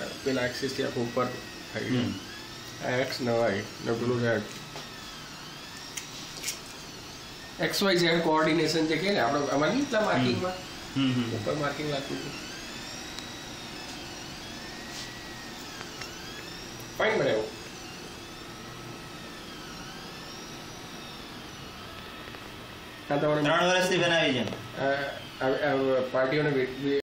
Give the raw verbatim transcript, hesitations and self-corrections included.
પેલા એક્સિસથી આખું ઉપર થઈ ગયું. આ એક્સ નવાય ને પેલું Z X Y Z coordination જે કહે ને આપણે અમારે નહીં એટલા માર્કિંગમાં ઉપર માર્કિંગ લાગતું હતું. ફાઇન બનાવ્યું. ત્રણ વર્ષથી બનાવી છે પાર્ટીઓને